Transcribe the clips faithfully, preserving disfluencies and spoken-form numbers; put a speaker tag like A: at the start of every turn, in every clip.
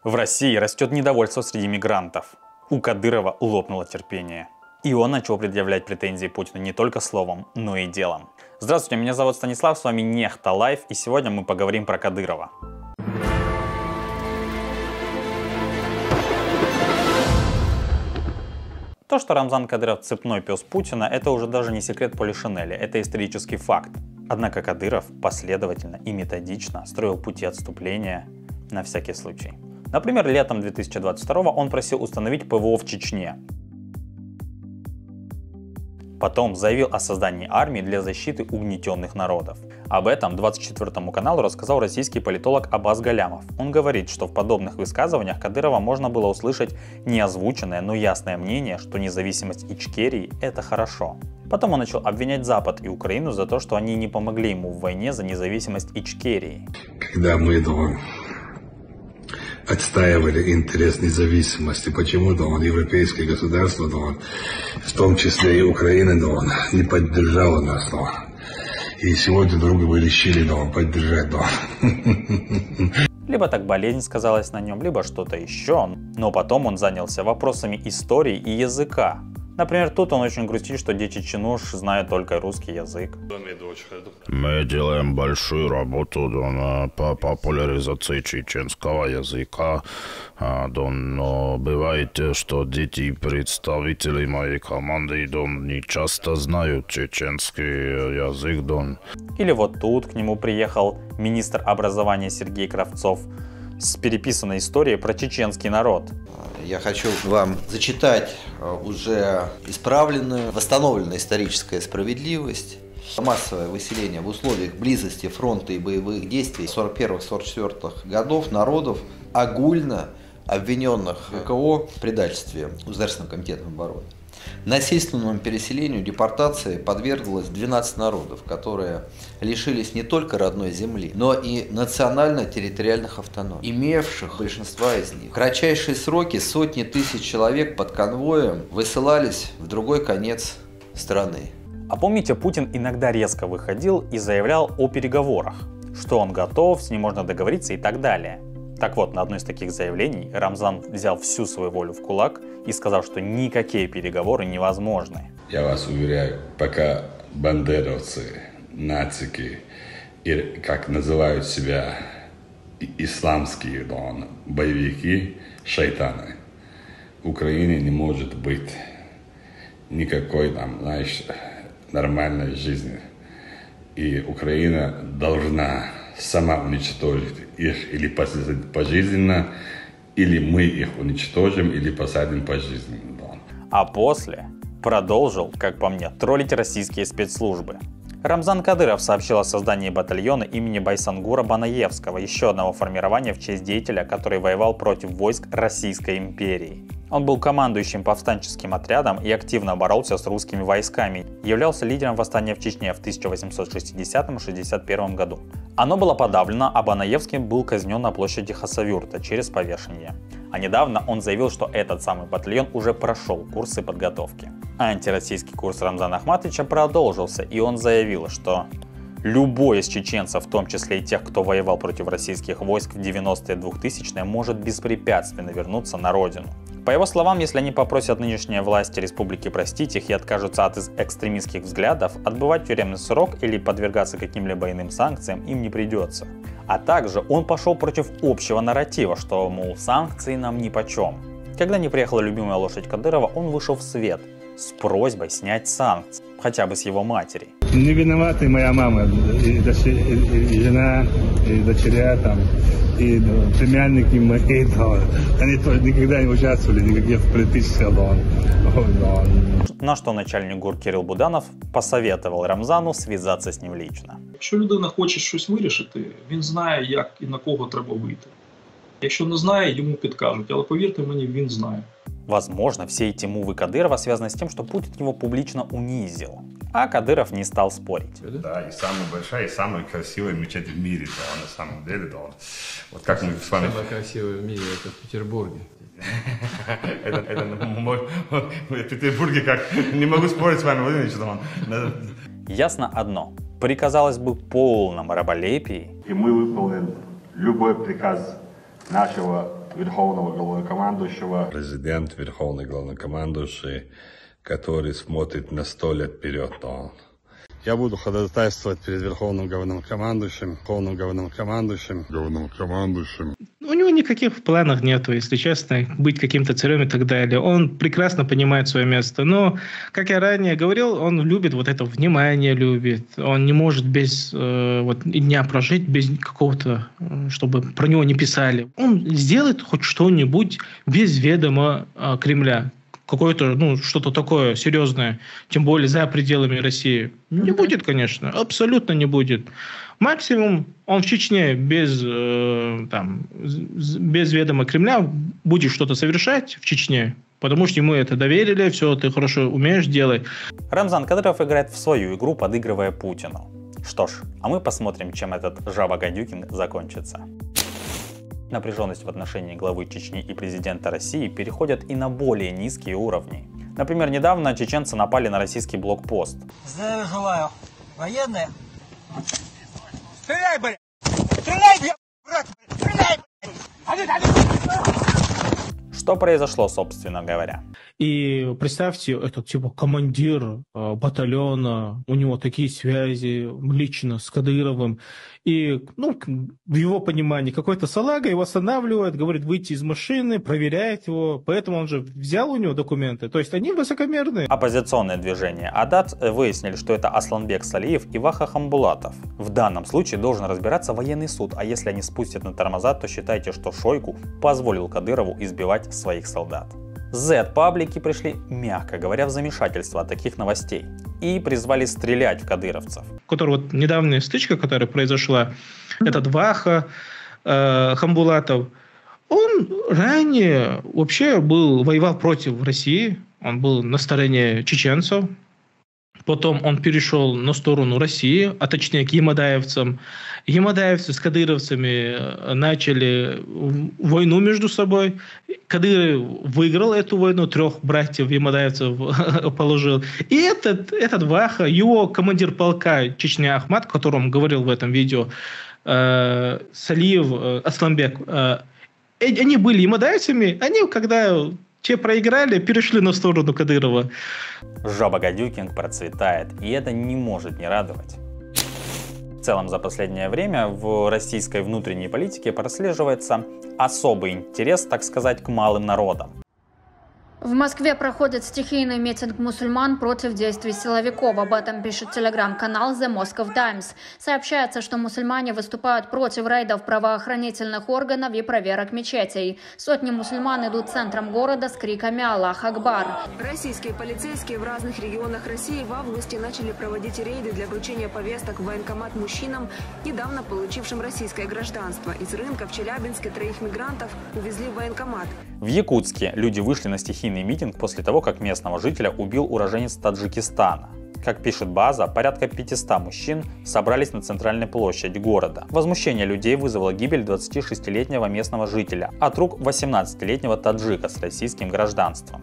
A: В России растет недовольство среди мигрантов. У Кадырова лопнуло терпение. И он начал предъявлять претензии Путину не только словом, но и делом. Здравствуйте, меня зовут Станислав, с вами Нехта Лайв, и сегодня мы поговорим про Кадырова. То, что Рамзан Кадыров цепной пес Путина, это уже даже не секрет Полишинеля, это исторический факт. Однако Кадыров последовательно и методично строил пути отступления на всякий случай. Например, летом две тысячи двадцать второго он просил установить ПВО в Чечне. Потом заявил о создании армии для защиты угнетенных народов. Об этом двадцать четвёртому каналу рассказал российский политолог Аббас Галямов. Он говорит, что в подобных высказываниях Кадырова можно было услышать неозвученное, но ясное мнение, что независимость Ичкерии – это хорошо. Потом он начал обвинять Запад и Украину за то, что они не помогли ему в войне за независимость Ичкерии.
B: Когда мы думаем, отстаивали интерес независимости, почему-то он европейские государства, он, в том числе и Украина, он не поддержала нас, он, и сегодня друга вы решили он, поддержать. Он.
A: Либо так болезнь сказалась на нем, либо что-то еще, но потом он занялся вопросами истории и языка. Например, тут он очень грустит, что дети Чинуш знают только русский язык.
C: Мы делаем большую работу по популяризации чеченского языка, но бывает, что дети представителей моей команды не часто знают чеченский язык.
A: Или вот тут к нему приехал министр образования Сергей Кравцов с переписанной историей про чеченский народ.
D: Я хочу вам зачитать уже исправленную, восстановленную историческая справедливость. Массовое выселение в условиях близости фронта и боевых действий сорок первых — сорок четвёртых годов народов, огульно обвиненных в ВКО в предательстве Государственным комитетом обороны. Насильственному переселению, депортации подверглось двенадцать народов, которые лишились не только родной земли, но и национально-территориальных автономий, имевших большинство из них. В кратчайшие сроки сотни тысяч человек под конвоем высылались в другой конец страны.
A: А помните, Путин иногда резко выходил и заявлял о переговорах, что он готов, с ним можно договориться и так далее. Так вот, на одно из таких заявлений Рамзан взял всю свою волю в кулак и сказал, что никакие переговоры невозможны.
B: Я вас уверяю, пока бандеровцы, нацики, и, как называют себя исламские дон, боевики, шайтаны, в Украине не может быть никакой там, знаешь, нормальной жизни. И Украина должна сама уничтожить их или посадить пожизненно, или мы их уничтожим, или посадим пожизненно.
A: А после продолжил, как по мне, троллить российские спецслужбы. Рамзан Кадыров сообщил о создании батальона имени Байсангура Банаевского, еще одного формирования в честь деятеля, который воевал против войск Российской империи. Он был командующим повстанческим отрядом и активно боролся с русскими войсками, являлся лидером восстания в Чечне в тысяча восемьсот шестидесятом — шестьдесят первом году. Оно было подавлено, а Банаевский был казнен на площади Хасавюрта через повешение. А недавно он заявил, что этот самый батальон уже прошел курсы подготовки. Антироссийский курс Рамзана Ахматовича продолжился, и он заявил, что любой из чеченцев, в том числе и тех, кто воевал против российских войск в девяностые — двухтысячные, может беспрепятственно вернуться на родину. По его словам, если они попросят нынешние власти республики простить их и откажутся от экстремистских взглядов, отбывать тюремный срок или подвергаться каким-либо иным санкциям им не придется. А также он пошел против общего нарратива, что, мол, санкции нам нипочем. Когда не приехала любимая лошадь Кадырова, он вышел в свет с просьбой снять санкции, хотя бы с его матери.
E: Не виновата моя мама, и, дочь, и, и жена, и дочеря, там, и племянники мои, да, они тоже никогда не участвовали никаких в политических. Да.
A: На что начальник ГУР Кирилл Буданов посоветовал Рамзану связаться з ним лично.
F: Якщо людина хоче щось вирішити, він знає, як і на кого треба вийти. Якщо не знає, йому підкажуть, але повірте мені, він знає.
A: Возможно, все эти мувы Кадырова связаны с тем, что Путин его публично унизил, а Кадыров не стал спорить.
G: Да, и самая большая, и самая красивая мечеть в мире, да, на самом деле, да. Вот как мы с вами...
H: Самая красивая в мире — это в Петербурге.
G: Это, это в Петербурге как... Не могу спорить с вами, Владимир Ильич.
A: Ясно одно. При, казалось бы, полном раболепии.
I: И мы выполним любой приказ нашего
B: Верховного Главнокомандующего. Президент, Верховный Главнокомандующий, который смотрит на сто лет вперед. Но... Я буду ходатайствовать перед Верховным Главнокомандующим, Верховным Главнокомандующим, Главнокомандующим.
I: У него никаких в планах нету, если честно, быть каким-то царем и так далее. Он прекрасно понимает свое место. Но, как я ранее говорил, он любит вот это внимание, любит. Он не может без э, вот, дня прожить без какого-то, чтобы про него не писали. Он сделает хоть что-нибудь без ведома э, Кремля. Какое-то, ну, что-то такое серьезное, тем более за пределами России. Не будет, конечно, абсолютно не будет. Максимум он в Чечне без, э, там, без ведома Кремля будет что-то совершать в Чечне, потому что ему это доверили, все, ты хорошо умеешь делать.
A: Рамзан Кадыров играет в свою игру, подыгрывая Путину. Что ж, а мы посмотрим, чем этот жаба-гадюкин закончится. Напряженность в отношении главы Чечни и президента России переходит и на более низкие уровни. Например, недавно чеченцы напали на российский блокпост.
J: Здравия желаю. Военные? Стреляй, блядь! Стреляй, блядь! Брат, стреляй, блядь!
A: Что произошло, собственно говоря?
I: И представьте, этот типа командир э, батальона, у него такие связи лично с Кадыровым. И ну, в его понимании какой-то салага его останавливает, говорит выйти из машины, проверяет его. Поэтому он же взял у него документы. То есть они высокомерные.
A: Оппозиционное движение Адат выяснили, что это Асланбек Салиев и Ваха Хамбулатов. В данном случае должен разбираться военный суд. А если они спустят на тормоза, то считайте, что Шойгу позволил Кадырову избивать своих солдат. Z-паблики пришли, мягко говоря, в замешательство от таких новостей и призвали стрелять в кадыровцев.
I: Которая вот недавняя стычка, которая произошла, этот Ваха э, Хамбулатов, он ранее вообще был, воевал против России, он был на стороне чеченцев. Потом он перешел на сторону России, а точнее к ямадаевцам. Ямадаевцы с кадыровцами начали войну между собой. Кадыров выиграл эту войну, трех братьев ямадаевцев положил. И этот, этот Ваха, его командир полка Чечня Ахмат, о котором говорил в этом видео, э, Салиев, э, Асланбек, э, они были ямадаевцами, они когда... Те проиграли, перешли на сторону Кадырова.
A: Жаба-гадюкинг процветает, и это не может не радовать. В целом, за последнее время в российской внутренней политике прослеживается особый интерес, так сказать, к малым народам.
K: В Москве проходит стихийный митинг мусульман против действий силовиков. Об этом пишет телеграм-канал The Moscow Times. Сообщается, что мусульмане выступают против рейдов правоохранительных органов и проверок мечетей. Сотни мусульман идут центром города с криками «Аллах Акбар».
L: Российские полицейские в разных регионах России в августе начали проводить рейды для вручения повесток в военкомат мужчинам, недавно получившим российское гражданство. Из рынка в Челябинске троих мигрантов увезли в военкомат.
A: В Якутске люди вышли на стихийный митинг после того, как местного жителя убил уроженец Таджикистана. Как пишет база, порядка пятисот мужчин собрались на центральной площади города. Возмущение людей вызвало гибель двадцатишестилетнего местного жителя от рук восемнадцатилетнего таджика с российским гражданством.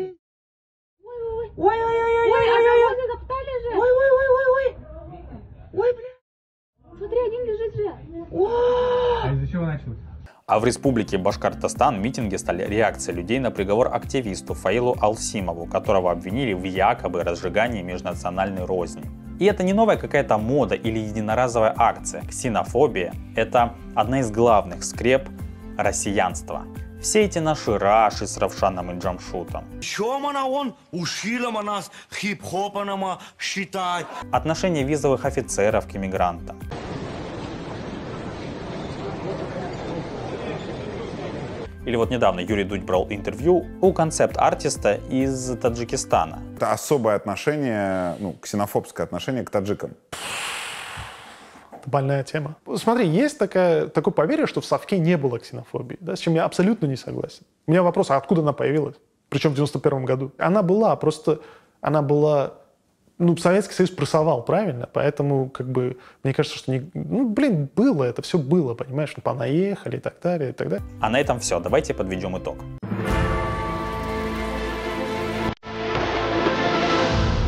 H: А из-за чего началось?
A: А в республике Башкортостан митинги стали реакцией людей на приговор активисту Фаилу Алсимову, которого обвинили в якобы разжигании межнациональной розни. И это не новая какая-то мода или единоразовая акция. Ксенофобия – это одна из главных скреп россиянства. Все эти наши раши с Равшаном и Джамшутом. Отношение визовых офицеров к иммигрантам. Или вот недавно Юрий Дудь брал интервью у концепт-артиста из Таджикистана.
M: Это особое отношение, ну, ксенофобское отношение к таджикам.
N: Это больная тема. Смотри, есть такая, такое поверье, что в Совке не было ксенофобии, да, с чем я абсолютно не согласен. У меня вопрос, а откуда она появилась? Причем в девяносто первом году. Она была, просто она была... Ну, Советский Союз прессовал, правильно? Поэтому, как бы, мне кажется, что, не, ну, блин, было, это все было, понимаешь? Ну, понаехали и так далее, и так далее.
A: А на этом все. Давайте подведем итог.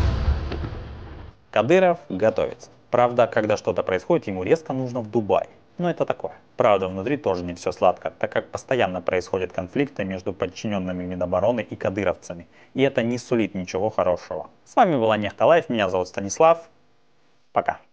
A: Кадыров готовится. Правда, когда что-то происходит, ему резко нужно в Дубай. Но это такое. Правда, внутри тоже не все сладко, так как постоянно происходят конфликты между подчиненными Минобороны и кадыровцами. И это не сулит ничего хорошего. С вами был Анехта Лайф, меня зовут Станислав. Пока.